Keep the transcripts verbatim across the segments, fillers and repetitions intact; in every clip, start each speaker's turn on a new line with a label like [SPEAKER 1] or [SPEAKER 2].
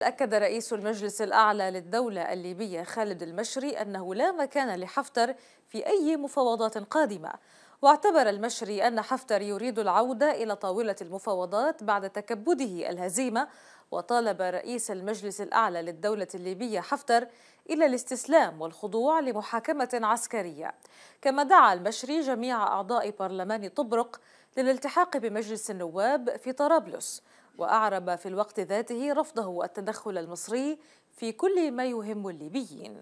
[SPEAKER 1] أكد رئيس المجلس الأعلى للدولة الليبية خالد المشري أنه لا مكان لحفتر في أي مفاوضات قادمة، واعتبر المشري أن حفتر يريد العودة إلى طاولة المفاوضات بعد تكبده الهزيمة، وطالب رئيس المجلس الأعلى للدولة الليبية حفتر إلى الاستسلام والخضوع لمحاكمة عسكرية. كما دعا المشري جميع أعضاء برلمان طبرق للالتحاق بمجلس النواب في طرابلس، وأعرب في الوقت ذاته رفضه التدخل المصري في كل ما يهم الليبيين.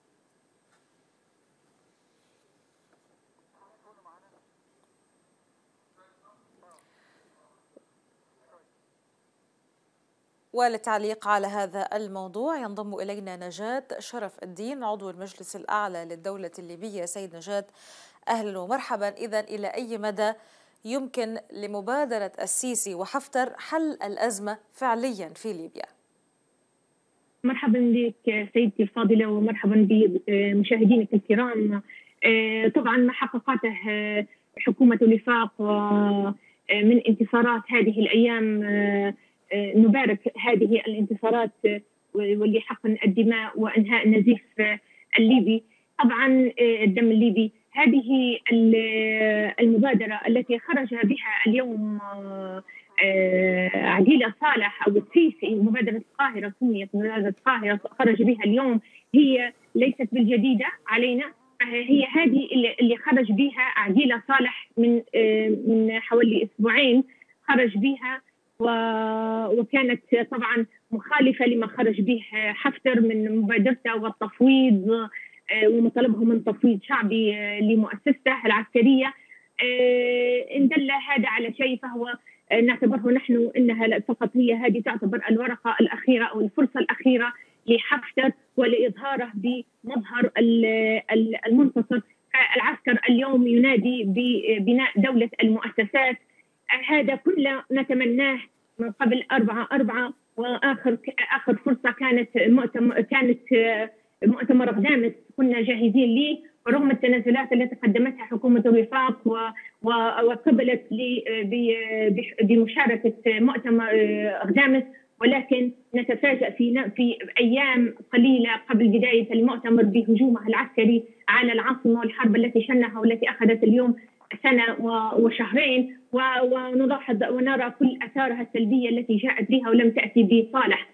[SPEAKER 1] وللتعليق على هذا الموضوع ينضم إلينا نجاة شرف الدين عضو المجلس الأعلى للدولة الليبية. سيد نجاة، أهلا ومرحبا. إذن إلى أي مدى يمكن لمبادرة السيسي وحفتر حل الأزمة فعليا في ليبيا؟
[SPEAKER 2] مرحبا بك سيدتي الفاضلة ومرحبا بمشاهدينك الكرام. طبعا ما حققته حكومة الوفاق من انتصارات هذه الأيام نبارك هذه الانتصارات واللي حقن الدماء وإنهاء النزيف الليبي. طبعا الدم الليبي، هذه المبادرة التي خرج بها اليوم عديلة صالح أو السيسي، مبادرة القاهرة، سميت مبادرة القاهرة، خرج بها اليوم، هي ليست بالجديدة علينا، هي هذه اللي خرج بها عديلة صالح من من حوالي أسبوعين، خرج بها وكانت طبعا مخالفة لما خرج به حفتر من مبادرته والتفويض ومطالبه من تفويض شعبي لمؤسسته العسكرية. إن دل هذا على شيء فهو نعتبره نحن أنها فقط هي هذه تعتبر الورقة الأخيرة أو الفرصة الأخيرة لحفتر ولإظهاره بمظهر المنتصر. العسكر اليوم ينادي ببناء دولة المؤسسات، هذا كله نتمناه من قبل أربعة أربعة، وآخر آخر فرصة كانت مؤتمر كانت مؤتمر غدامس كنا جاهزين ليه، ورغم التنازلات التي قدمتها حكومة الوفاق وقبلت بمشاركة مؤتمر غدامس، ولكن نتفاجأ في في أيام قليلة قبل بداية المؤتمر بهجومه العسكري على العاصمة والحرب التي شنها والتي أخذت اليوم سنة وشهرين، ونلاحظ ونرى كل آثارها السلبية التي جاءت بها ولم تأتي بصالح.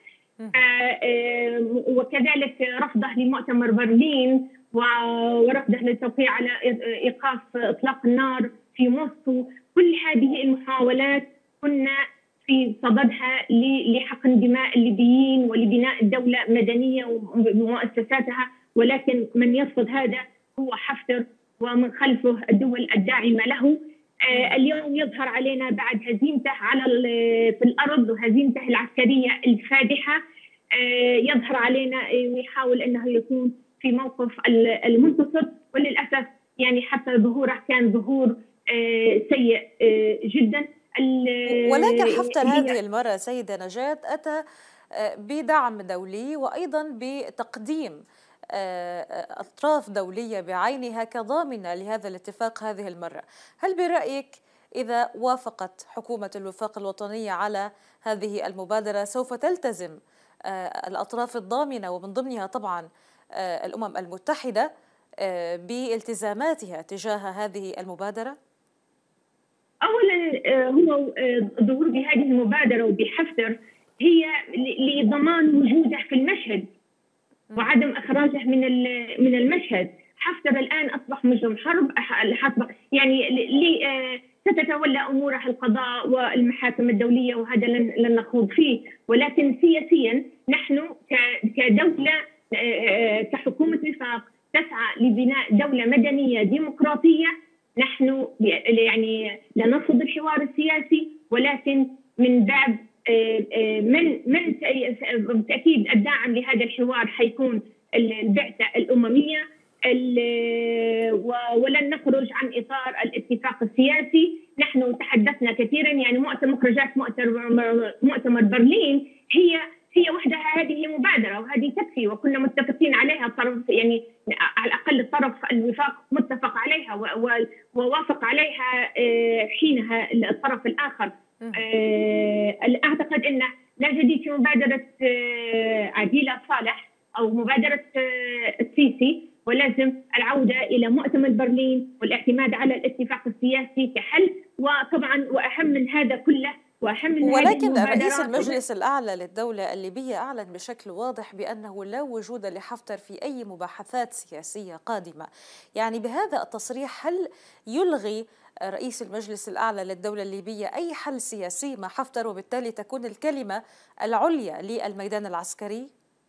[SPEAKER 2] وكذلك رفضه لمؤتمر برلين ورفضه للتوقيع على إيقاف إطلاق النار في موسكو. كل هذه المحاولات كنا في صددها لحقن دماء الليبيين ولبناء دولة مدنية ومؤسساتها، ولكن من يرفض هذا هو حفتر ومن خلفه الدول الداعمة له. آه اليوم يظهر علينا بعد هزيمته على في الأرض وهزيمته العسكرية الفادحة، آه يظهر علينا ويحاول أنه يكون في موقف المنتصر، وللأسف يعني حتى ظهوره كان ظهور آه سيء آه جدا.
[SPEAKER 1] ولكن حفتر هذه المرة سيدة نجاة أتى بدعم دولي وأيضا بتقديم أطراف دولية بعينها كضامنة لهذا الاتفاق هذه المرة. هل برأيك إذا وافقت حكومة الوفاق الوطنية على هذه المبادرة سوف تلتزم الأطراف الضامنة ومن ضمنها طبعا الأمم المتحدة بالتزاماتها تجاه هذه المبادرة؟
[SPEAKER 2] أولا هو الظهور بهذه المبادرة وبحفتر هي لضمان وجوده في المشهد وعدم اخراجه من من المشهد. حفتر الان اصبح مجرم حرب، يعني ستتولى اموره القضاء والمحاكم الدوليه، وهذا لن لن نخوض فيه، ولكن سياسيا نحن كدوله كحكومه وفاق تسعى لبناء دوله مدنيه ديمقراطيه. نحن يعني لا نرفض الحوار السياسي، ولكن من باب من من بالتاكيد الداعم لهذا الحوار حيكون البعثه الامميه، ولن نخرج عن اطار الاتفاق السياسي. نحن تحدثنا كثيرا، يعني مخرجات مؤتمر مؤتمر برلين هي هي وحدها هذه مبادره وهذه تكفي، وكنا متفقين عليها، الطرف يعني على الاقل الطرف الوفاق متفق عليها ووافق عليها حينها الطرف الاخر. أعتقد أن لا جديد في مبادرة أن هذه
[SPEAKER 1] ولكن رئيس
[SPEAKER 2] المبادرات
[SPEAKER 1] المجلس الأعلى للدولة الليبية أعلن بشكل واضح بأنه لا وجود لحفتر في أي مباحثات سياسية قادمة. يعني بهذا التصريح هل يلغي رئيس المجلس الأعلى للدولة الليبية أي حل سياسي مع حفتر، وبالتالي تكون الكلمة العليا للميدان العسكري؟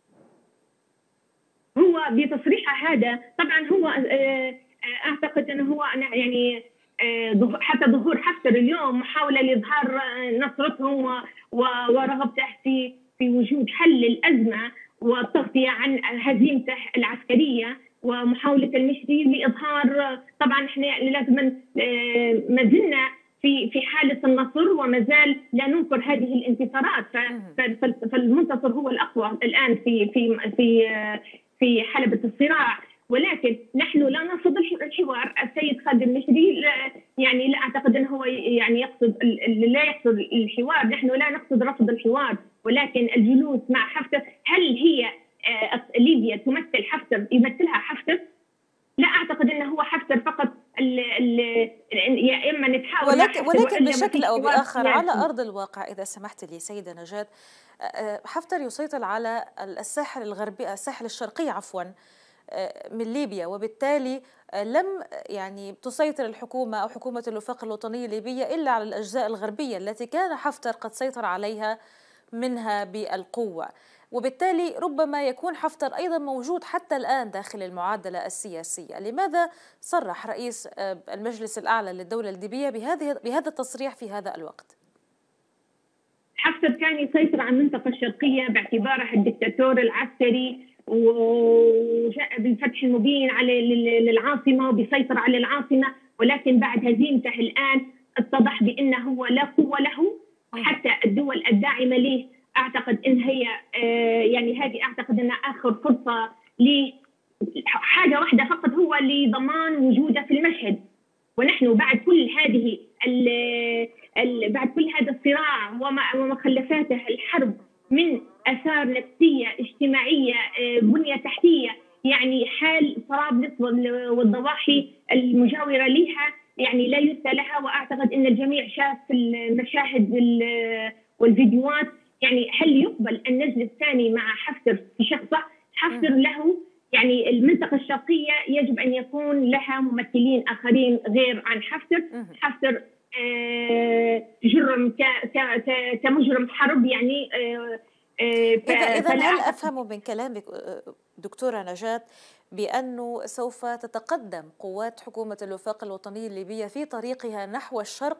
[SPEAKER 2] هو بتصريحه هذا طبعا هو أعتقد أنه هو يعني حتى ظهور حفتر اليوم محاولة لإظهار نصرتهم ورغبته في في وجود حل للأزمة والتغطية عن هزيمته العسكرية ومحاولة المشري لإظهار. طبعا احنا لازم ما زلنا في في حالة النصر وما زال لا ننكر هذه الانتصارات، فالمنتصر هو الأقوى الآن في في في في حلبة الصراع. ولكن نحن لا نرفض الحوار. السيد خالد المشري يعني لا اعتقد انه هو يعني يقصد لا يقصد الحوار، نحن لا نقصد رفض الحوار، ولكن الجلوس مع حفتر. هل هي ليبيا تمثل حفتر يمثلها حفتر؟ لا اعتقد انه هو حفتر فقط ال ال يا اما نتحاور
[SPEAKER 1] ولكن,
[SPEAKER 2] مع
[SPEAKER 1] ولكن بشكل او باخر على
[SPEAKER 2] سياسي.
[SPEAKER 1] ارض الواقع اذا سمحت لي سيده نجاة، حفتر يسيطر على الساحل الغربي الساحل الشرقي عفوا من ليبيا، وبالتالي لم يعني تسيطر الحكومة أو حكومة الوفاق الوطني الليبية إلا على الأجزاء الغربية التي كان حفتر قد سيطر عليها منها بالقوة، وبالتالي ربما يكون حفتر أيضا موجود حتى الآن داخل المعادلة السياسية. لماذا صرح رئيس المجلس الأعلى للدولة الليبية بهذه بهذا التصريح في هذا الوقت؟
[SPEAKER 2] حفتر كان يسيطر على المنطقة الشرقية باعتباره الدكتاتور العسكري، وجاء بالفتح المبين على للعاصمة وبيسيطر على العاصمة، ولكن بعد هزيمته الآن اتضح بأنه هو لا قوة له. حتى الدول الداعمة له أعتقد أن هي يعني هذه أعتقد أنها آخر فرصة لحاجة واحدة فقط، هو لضمان وجوده في المشهد. ونحن بعد كل هذه بعد كل هذا الصراع ومخلفاته الحرب من آثار نفسية اجتماعية بنية تحتية، يعني حال طرابلس والضواحي المجاورة لها يعني لا يرثى لها. وأعتقد أن الجميع شاف المشاهد والفيديوهات. يعني هل يقبل أن نجلس ثاني مع حفتر في شخصه؟ حفتر له يعني المنطقة الشرقية يجب أن يكون لها ممثلين آخرين غير عن حفتر. حفتر جرم كمجرم حرب يعني.
[SPEAKER 1] إذا إذا هل أفهم من كلامك دكتورة نجاة بأنه سوف تتقدم قوات حكومة الوفاق الوطني الليبية في طريقها نحو الشرق؟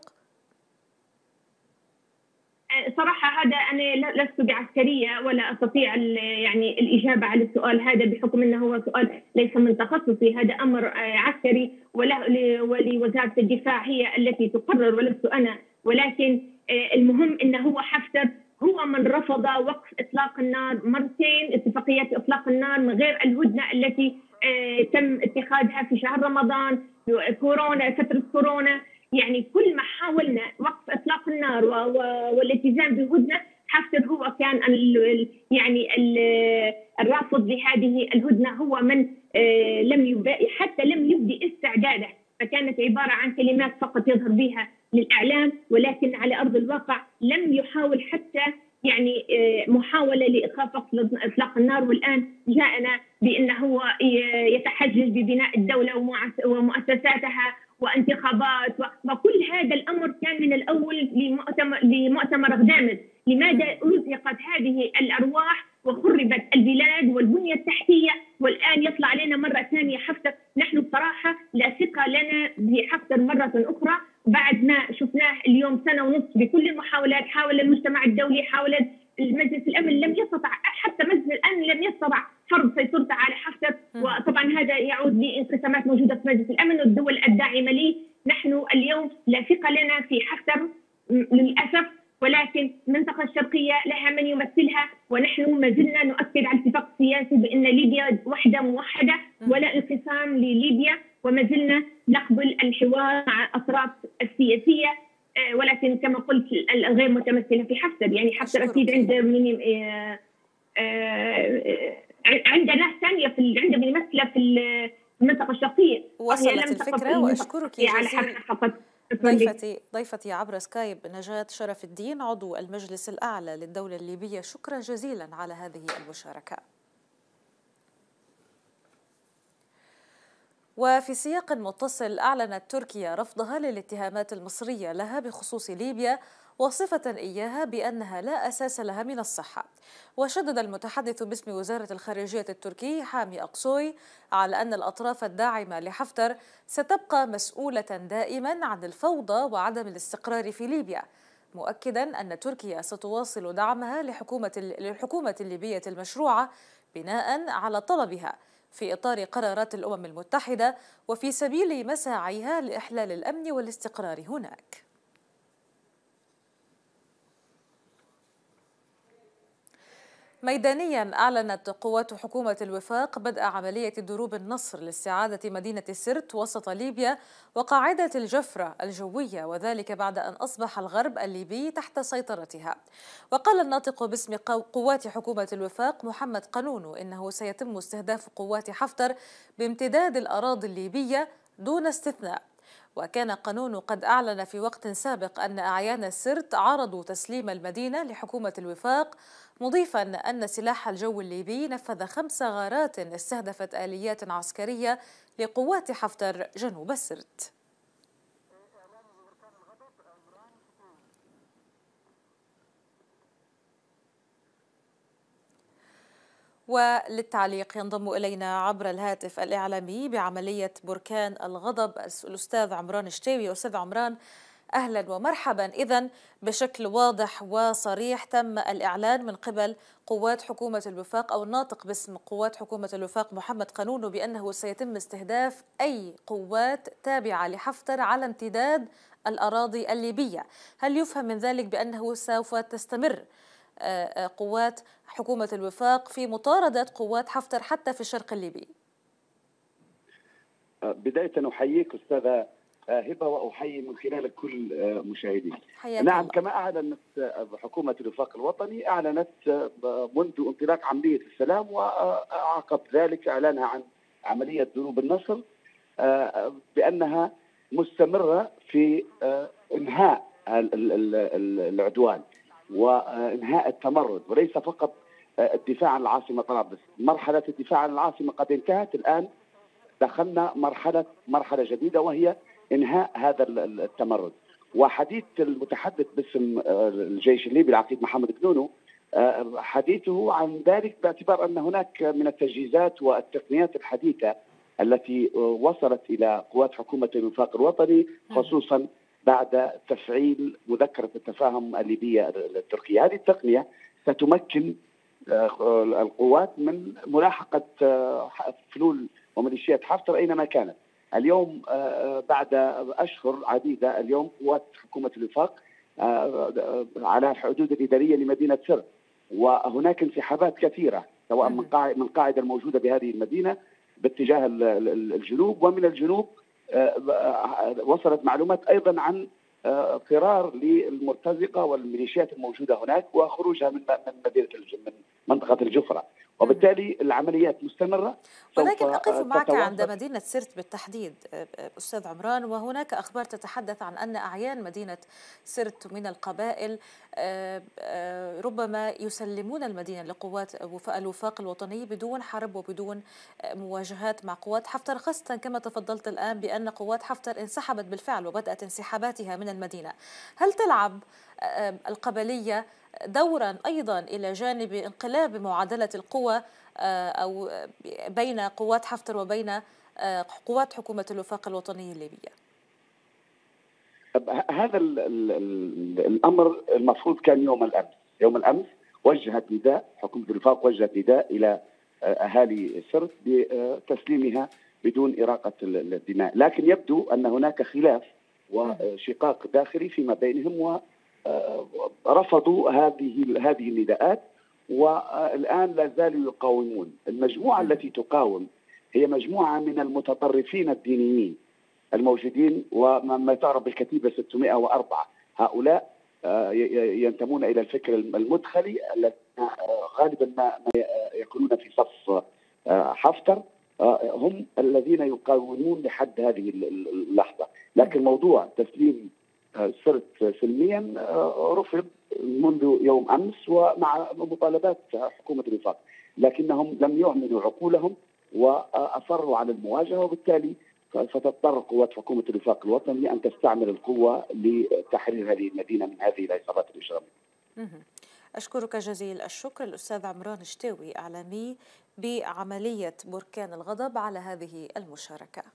[SPEAKER 2] صراحة هذا أنا لست بعسكرية ولا أستطيع يعني الإجابة على السؤال هذا، بحكم أنه هو سؤال ليس من تخصصي. هذا أمر عسكري ولوزارة الدفاع هي التي تقرر ولست أنا. ولكن المهم أنه هو حفتر هو من رفض وقف إطلاق النار مرتين، اتفاقيات إطلاق النار من غير الهدنة التي تم اتخاذها في شهر رمضان، كورونا فترة كورونا. يعني كل ما حاولنا وقف إطلاق النار والالتزام بالهدنة، حفتر هو كان ال يعني ال الرافض لهذه الهدنة، هو من لم حتى لم يبدي استعداده، فكانت عبارة عن كلمات فقط يظهر بها للإعلام، ولكن على أرض الواقع لم يحاول حتى يعني محاولة لإيقاف إطلاق النار. والآن جاءنا بأنه هو يتحجج ببناء الدولة ومؤسساتها وانتخابات، وكل هذا الأمر كان من الأول لمؤتمر, لمؤتمر غدامز. لماذا أزهقت هذه الأرواح وخربت البلاد والبنية التحتية، والآن يطلع علينا مرة ثانية حفتر؟ نحن بصراحة لا ثقة لنا بحفتر مرة أخرى بعد ما شفناه اليوم سنة ونصف بكل المحاولات. حاول المجتمع الدولي، حاول المجلس الأمن، لم يستطع حتى مجلس الأمن لم يستطع فرض سيطرته على حفتر. وطبعا هذا يعود لانقسامات موجودة في مجلس الأمن والدول الداعمة ليه. نحن اليوم لا ثقة لنا في حفتر للأسف، ولكن المنطقة الشرقية لها من يمثلها، ونحن ما زلنا نؤكد على الاتفاق السياسي بأن ليبيا وحدة موحدة ولا انقسام لليبيا، وما زلنا نقبل الحوار مع الأطراف السياسية، ولكن كما قلت غير متمثلة في حفتر. يعني حفتر أكيد عنده من عند ناس ثانية في عنده ممثلة في المنطقة الشرقية.
[SPEAKER 1] وصلت الفكرة، وأشكرك
[SPEAKER 2] على حفتر فقط. شكرا لك.
[SPEAKER 1] ضيفتي ضيفتي عبر سكايب نجاة شرف الدين عضو المجلس الأعلى للدولة الليبية، شكرا جزيلا على هذه المشاركة. وفي سياق متصل، أعلنت تركيا رفضها للاتهامات المصرية لها بخصوص ليبيا، واصفة إياها بأنها لا أساس لها من الصحة. وشدد المتحدث باسم وزارة الخارجية التركي حامي أقصوي على أن الأطراف الداعمة لحفتر ستبقى مسؤولة دائما عن الفوضى وعدم الاستقرار في ليبيا، مؤكدا أن تركيا ستواصل دعمها لحكومة للحكومة الليبية المشروعة بناء على طلبها في إطار قرارات الأمم المتحدة وفي سبيل مساعيها لإحلال الأمن والاستقرار هناك. ميدانيا، أعلنت قوات حكومة الوفاق بدء عملية دروب النصر لاستعادة مدينة سرت وسط ليبيا وقاعدة الجفرة الجوية، وذلك بعد أن أصبح الغرب الليبي تحت سيطرتها. وقال الناطق باسم قوات حكومة الوفاق محمد قانونو إنه سيتم استهداف قوات حفتر بامتداد الأراضي الليبية دون استثناء. وكان قانون قد أعلن في وقت سابق أن أعيان السرت عرضوا تسليم المدينة لحكومة الوفاق، مضيفا أن سلاح الجو الليبي نفذ خمس غارات استهدفت آليات عسكرية لقوات حفتر جنوب سرت. وللتعليق ينضم إلينا عبر الهاتف الإعلامي بعملية بركان الغضب الأستاذ عمران شتاوي. أستاذ عمران، أهلا ومرحبا. إذن بشكل واضح وصريح تم الإعلان من قبل قوات حكومة الوفاق أو الناطق باسم قوات حكومة الوفاق محمد قانونو بأنه سيتم استهداف أي قوات تابعة لحفتر على امتداد الأراضي الليبية. هل يفهم من ذلك بأنه سوف تستمر قوات حكومة الوفاق في مطاردة قوات حفتر حتى في الشرق الليبي؟
[SPEAKER 3] بداية أحييك أستاذة هبة وأحيي من خلالك كل مشاهدين. نعم الله. كما أعلنت حكومة الوفاق الوطني، أعلنت منذ انطلاق عملية السلام وعقب ذلك إعلانها عن عملية دروب النصر بأنها مستمرة في إنهاء العدوان وإنهاء التمرد، وليس فقط الدفاع عن العاصمة طرابلس. مرحلة الدفاع عن العاصمة قد انتهت، الآن دخلنا مرحلة مرحلة جديدة وهي إنهاء هذا التمرد. وحديث المتحدث باسم الجيش الليبي العقيد محمد قانونو حديثه عن ذلك باعتبار أن هناك من التجهيزات والتقنيات الحديثة التي وصلت إلى قوات حكومة الوفاق الوطني، خصوصا بعد تفعيل مذكرة التفاهم الليبية التركية. هذه التقنية ستمكن القوات من ملاحقة فلول وميليشيات حفتر أينما كانت. اليوم بعد أشهر عديدة اليوم قوات حكومة الوفاق على الحدود الإدارية لمدينة سرت، وهناك انسحابات كثيرة سواء من من قاعدة الموجودة بهذه المدينة باتجاه الجنوب، ومن الجنوب وصلت معلومات أيضا عن فرار للمرتزقة والميليشيات الموجودة هناك وخروجها من مدينة من منطقة الجفرة، وبالتالي العمليات مستمرة.
[SPEAKER 1] ولكن أقف معك عند مدينة سرت بالتحديد أستاذ عمران، وهناك أخبار تتحدث عن أن أعيان مدينة سرت من القبائل ربما يسلمون المدينة لقوات الوفاق الوطني بدون حرب وبدون مواجهات مع قوات حفتر، خاصة كما تفضلت الآن بأن قوات حفتر انسحبت بالفعل وبدأت انسحاباتها من المدينة. هل تلعب القبلية دورا أيضا إلى جانب انقلاب معادلة القوى أو بين قوات حفتر وبين قوات حكومة الوفاق الوطني الليبية؟
[SPEAKER 3] هذا الأمر المفروض كان يوم الأمس. يوم الأمس وجهت نداء حكومة الوفاق، وجهت نداء إلى أهالي سرت بتسليمها بدون إراقة الدماء، لكن يبدو أن هناك خلاف وشقاق داخلي فيما بينهم ورفضوا هذه هذه النداءات، والآن لا زالوا يقاومون. المجموعة التي تقاوم هي مجموعة من المتطرفين الدينيين الموجودين وما تعرف بالكتيبة ستمائة وأربعة. هؤلاء ينتمون إلى الفكر المدخلي الذين غالبا ما يكونون في صف حفتر، هم الذين يقاومون لحد هذه اللحظة. لكن موضوع تسليم سرت سلميا رفض منذ يوم أمس ومع مطالبات حكومة الوفاق، لكنهم لم يعملوا عقولهم وأصروا على المواجهة، وبالتالي ستضطر قوات حكومة الوفاق الوطني أن تستعمل القوة لتحرير هذه المدينة من هذه العصابات الإجرامية.
[SPEAKER 1] أشكرك جزيل الشكر الأستاذ عمران شتاوي، إعلامي بعملية بركان الغضب، على هذه المشاركة.